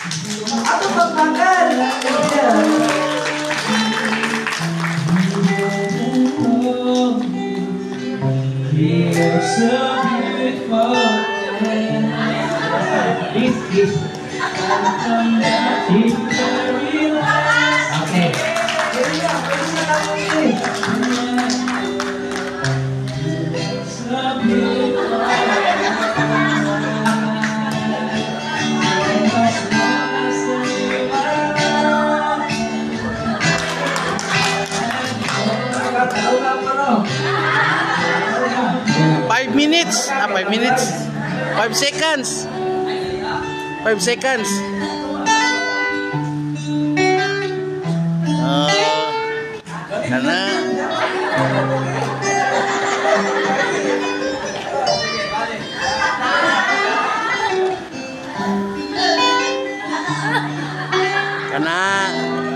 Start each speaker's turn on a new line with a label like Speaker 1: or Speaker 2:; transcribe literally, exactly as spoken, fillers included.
Speaker 1: Aku makan. You're so beautiful. This is okay.
Speaker 2: Five minutes, ah, five minutes, five seconds, five seconds. Oh, karena karena